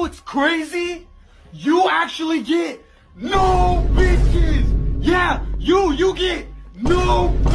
what's crazy? You actually get no bitches. Yeah, you get no